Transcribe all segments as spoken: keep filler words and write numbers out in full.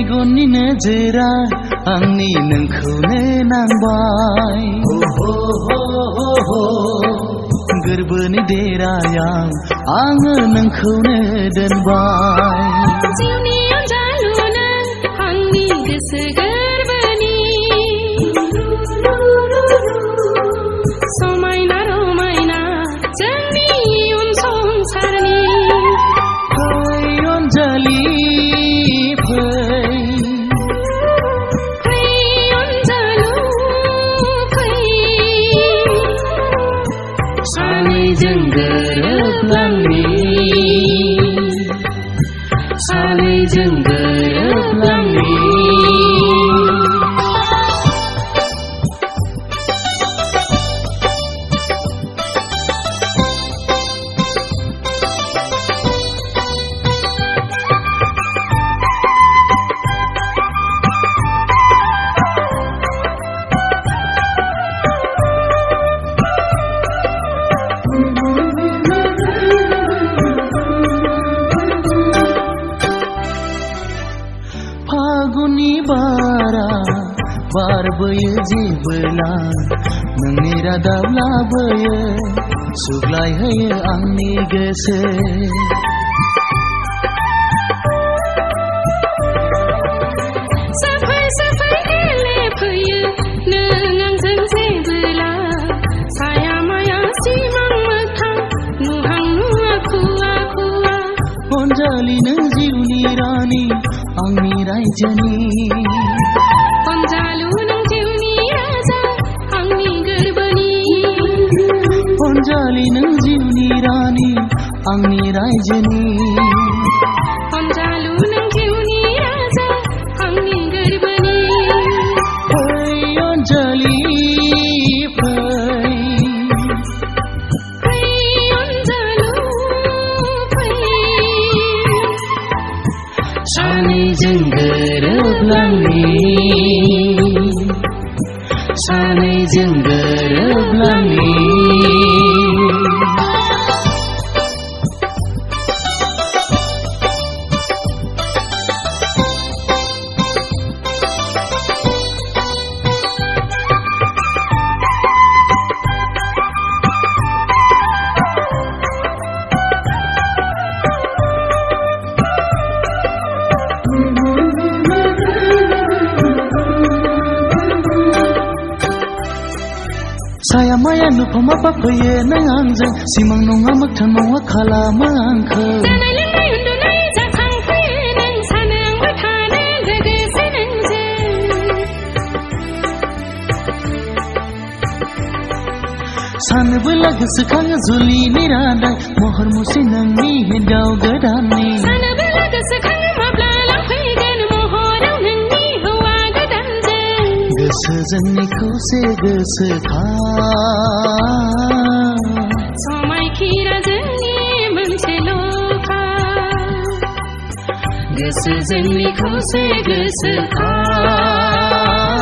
मेगननि नोजोरा आंनि नोंखौनो नांबाय गोरबोनि देरायाव आङो नोंखौनो दोनबाय जिउनि अनजालु नों आंनि गोसो गोरबोनि समायना रमायना जोंनि इयुन संसारनि फै अनजालि सानैजों गोरोबलांनि सानैजों गोरोबलांनि फागुननि बारा बारबोयो जेबोला नोंनि रादाब लाबोयो सुग्लायहोयो आंनि गोसो साफाय साफाय गेलेफैयो नों आंजों जेबोला साया माया सिमां मोगथां नुहां नुवा खुवा खुवा अनजालि नों जिउनि रानि आंनि रायजोनि अनजालु नों जिउनि राजा आंनि गोरबोनि अनजालि नों जिउनि रानि आंनि रायजोनि अनजालु नों जिउनि राजा आंनि गोरबोनि फै अनजालि फै फै अनजालु फै सानैजों गोरोबलांनि सानैजों गोरोबलांनि साया माया नुफामा बाफैयो नों आंजों सिमां नङा मोगथां नङा खालामो आंखौ जानाय लोंनाय उन्दुनाय जाखांफैयो नों सानो आंबो थानो लोगोसे नोंजों सानोबोला गोसोखाङो जुलिनि रादाय महर मुस्रि नोंनि हिन्जाव गोदाननि सानोबोला गोसोखाङो माब्ला लांफैगोन महराव नोंनि हौवा गोदानजों गोसो जोंनिखौसो गोसोखां समायखिरा जोंनि मोनसेल'खा गोसो जोंनिखौसो गोसोखां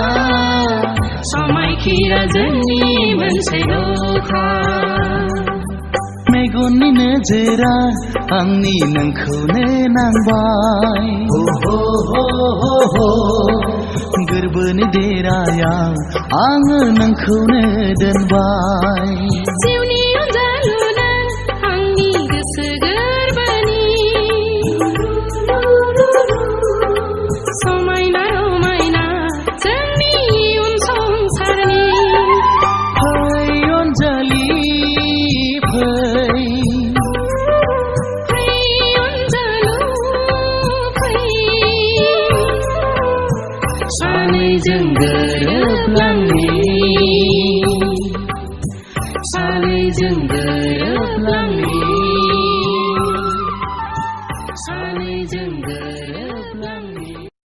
समायखिरा जोंनि मोनसेल'खा मेगननि नोजोरा आंनि नोंखौनो नांबाय गोरबोनि देरायाव आङो नोंखौनो दोनबाय जिउनि अनजालु नों आंनि गोसो गोरबोनि समायना रमायना जोंनि इयुन संसारनि फै अनजालि फै फै अनजालु फै सानैजों गोरोबलांनि सानैजों